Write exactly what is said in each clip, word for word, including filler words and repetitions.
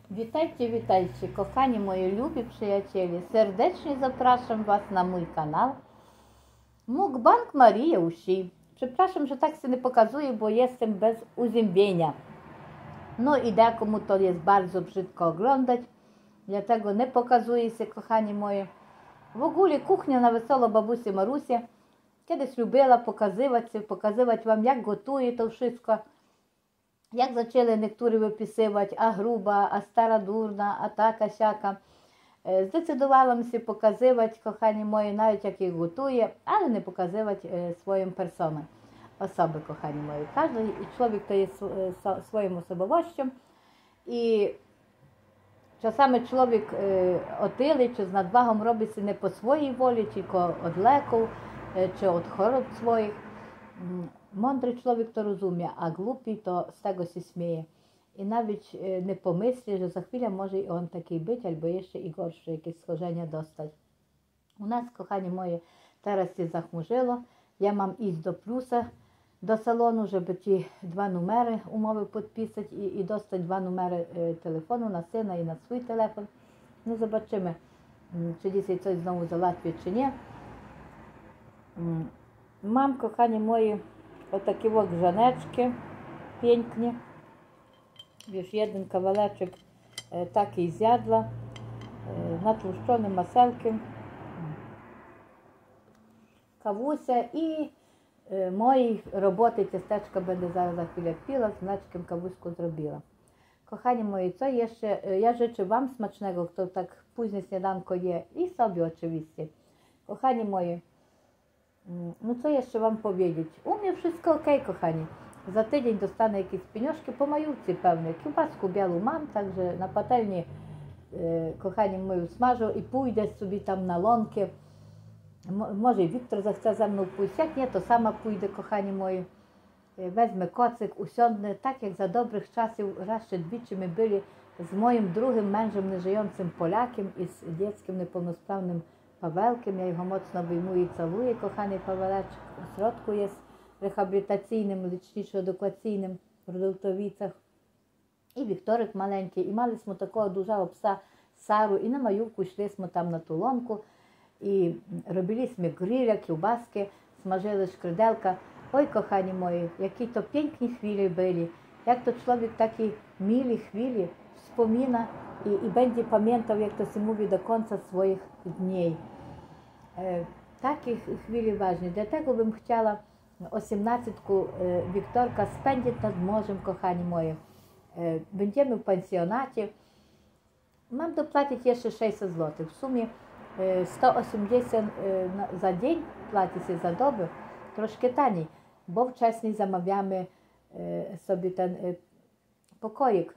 Witajcie, witajcie, kochani moi любі przyjaciele. Serdecznie zapraszam Was na mój kanał Mukbang Maria Usi. Przepraszam, że tak się nie pokazuję, bo jestem bez uzębienia. No i dekomu to jest bardzo brzydko oglądać, dlatego nie pokazuję się, kochani moje. W ogóle kuchnia na wesoło babusi Marusi. Kiedyś lubiła pokazywać się, pokazywać Wam, jak gotuje to wszystko. Jak zaczęli niektórzy wypisywać, a gruba, a stara durna, a taka siaka. Zdecydowałam się pokazywać, kochani moi, nawet jak ich gotuję, ale nie pokazywać swoją personę, osoby, kochani moi. Każdy człowiek to jest swoją osobowością i czasami człowiek otyły czy z nadwagą robi się nie po swojej woli, tylko od leków, czy od chorób swoich. Mądry człowiek to rozumie, a głupi to z tego się śmieje. I nawet nie pomyśli, że za chwilę może i on taki być, albo jeszcze i gorsze jakieś schorzenia dostać. U nas, kochani moje, teraz się zachmurzyło. Ja mam iść do plusa, do salonu, żeby ci dwa numery umowy podpisać i, i dostać dwa numery telefonu na syna i na swój telefon. No zobaczymy, czy dzisiaj coś znowu załatwię, czy nie. Mam, kochani moje, o takie grzaneczki, pięknie. Już jeden kawałeczek e, takiej zjadła, e, natłuszczonym masełkiem, kawusia i e, mojej roboty ciasteczka będę zaraz za chwilę piła, z mleczkiem kawuśku zrobiła. Kochani moi, co jeszcze? E, ja życzę Wam smacznego, kto tak późne śniadanko je i sobie oczywiście. Kochani moi, no co jeszcze Wam powiedzieć? U mnie wszystko ok, kochani. Za tydzień dostanę jakieś pieniążki po majówce pewnie. Kiełbasku białą mam, także na patelni, e, kochani moi, smażę i pójdę sobie tam na łąkę. Mo, może Wiktor zechce ze mną pójść. Jak nie, to sama pójdę, kochani moi. E, wezmę kocyk, usiądę, tak jak za dobrych czasów, raz czy dwiczy my byli z moim drugim mężem, nieżyjącym Polakiem i z dzieckiem niepełnosprawnym Pawełkiem. Ja go mocno wyjmuję i całuję, kochany Pawełeczek. W środku jest rehabilitacyjnym, leczniczo-edukacyjnym w Rodowicach. I Wiktorek maleńki. I maliśmy takiego dużego psa Saru. I na majówku szliśmy tam na tą łąkę. I robiliśmy grilla, kiełbaski, smażyli szkrydelka. Oj, kochani moi, jakie to piękne chwile byli. Jak to człowiek takie mile chwile wspomina i, i będzie pamiętał, jak to się mówi, do końca swoich dni. E, takie chwile ważne. Dlatego bym chciała osiemnastku e, Wiktorka spędzić nad morzem, kochani moje. E, będziemy w pensjonacie. Mam dopłacić jeszcze sześćset złotych. W sumie e, sto osiemdziesiąt e, za dzień płaci się za dobę. Troszkę taniej, bo wcześniej zamawiamy e, sobie ten e, pokoik.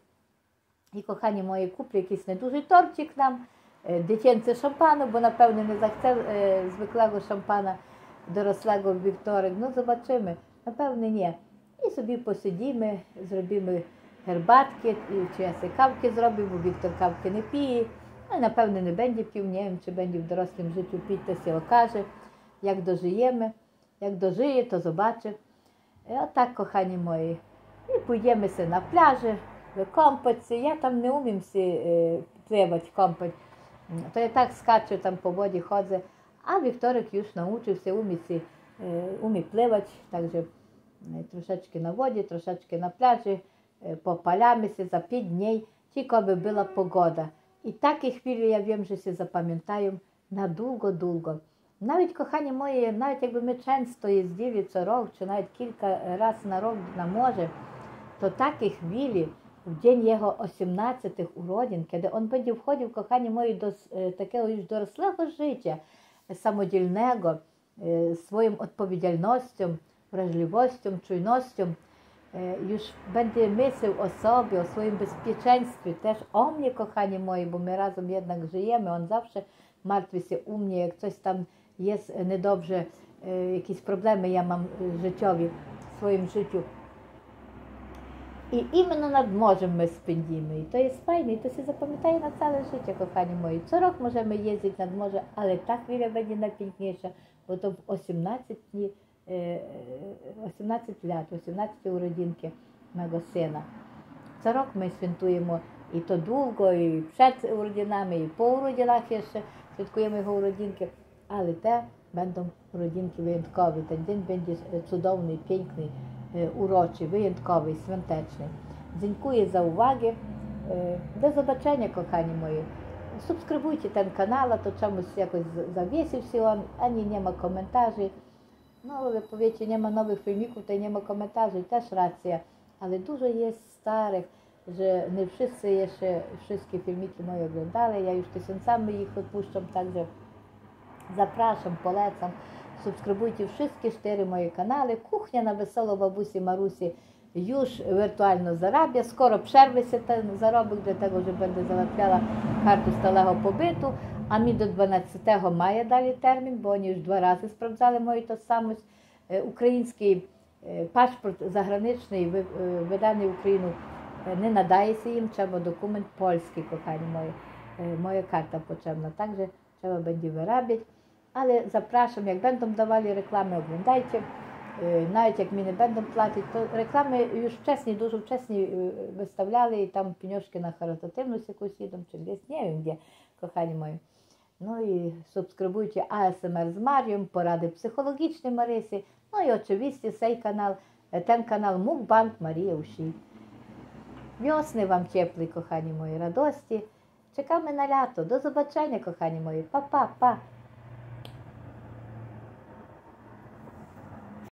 I kochani moje, kupię jakiś nieduży torcik nam, e, dziecięcy szampanu, bo na pewno nie zachce e, zwykłego szampana dorosłego Wiktorek. No zobaczymy, na pewno nie. I sobie posiedzimy, zrobimy herbatki, czy ja sobie kawkę zrobię, bo Wiktor kawkę nie pije. No na pewno nie będzie pił, nie wiem, czy będzie w dorosłym życiu pić, to się okaże, jak dożyjemy. Jak dożyję, to zobaczę. A tak, kochani moi, i pójdziemy sobie na plażę, kąpać się. Ja tam nie umiem się e, pływać, kąpać. To ja tak skaczę tam po wodzie, chodzę. A Wiktorek już nauczył się, umie, się, e, umie pływać. Także e, troszeczkę na wodzie, troszeczkę na plaży. E, popalamy się za pięć dni, tylko by była pogoda. I takie chwile, ja wiem, że się zapamiętają na długo, długo. Nawet, kochani moje, nawet jakby my często jeździli co rok, czy nawet kilka razy na rok na morze, to takie chwile, w dzień jego osiemnastych urodzin, kiedy on będzie wchodził, kochani moi, do e, takiego już dorosłego życia, samodzielnego, e, swoją odpowiedzialnością, wrażliwością, czujnością, e, już będzie myślał o sobie, o swoim bezpieczeństwie, też o mnie, kochani moi, bo my razem jednak żyjemy, on zawsze martwi się u mnie, jak coś tam jest niedobrze, e, jakieś problemy ja mam życiowe w swoim życiu. I imенно nad morzem my spędzimy. I to jest fajne. I to się zapamiętaje na całe życie, kochani moi. Co rok możemy jeździć nad morze, ale ta chwila będzie najpiękniejsza, bo to w osiemnaście, osiemnaście lat, osiemnaście urodzinki mego syna. Co rok my świętujemy І то довго, і перед уродинами, і по уродинах ще святкуємо його уродинки. Але те będą urodzinki wyjątkowe. Ten dzień będzie cudowny, piękny, uroczy, wyjątkowy, świąteczny. Dziękuję za uwagę. Do zobaczenia, kochani moi. Subskrybujcie ten kanał, a to czemuś jakoś zawiesił się on, ani nie ma komentarzy. No, wy powiecie, nie ma nowych filmików, to nie ma komentarzy, też racja. Ale dużo jest starych, że nie wszyscy jeszcze wszystkie filmiki moje oglądali. Ja już tysiącami ich odpuszczam, także zapraszam, polecam. Subskrybujcie wszystkie cztery moje kanały. Kuchnia na Wesoło Babusi Marusi już wirtualno zarabia. Skoro przerwie się ten zarobek, dlatego że będę załatwiała kartę stałego pobytu, a mi do dwunastego maja dali termin, bo oni już dwa razy sprawdzali moją tożsamość. Ukraiński paszport zagraniczny wydany Ukrainą nie nadaje się im, trzeba dokument polski, kochani moi. Moja karta potrzebna, także trzeba będzie wyrabiać. Ale zapraszam, jak będą dawali reklamy, oglądajcie. Nawet jak mi nie będą płacić, to reklamy już wcześniej, dużo wcześniej wystawiali i tam pieniążki na charytatywność jakąś idą, czy gdzieś, nie wiem gdzie, kochani moi. No i subskrybujcie A S M R z Marią, porady psychologiczne Marysy, no i oczywiście ten kanał, ten kanał Mukbang Marija Usi. Wiosny wam cieplej, kochani moi, radości. Czekamy na lato. Do zobaczenia, kochani moi. Pa, pa, pa.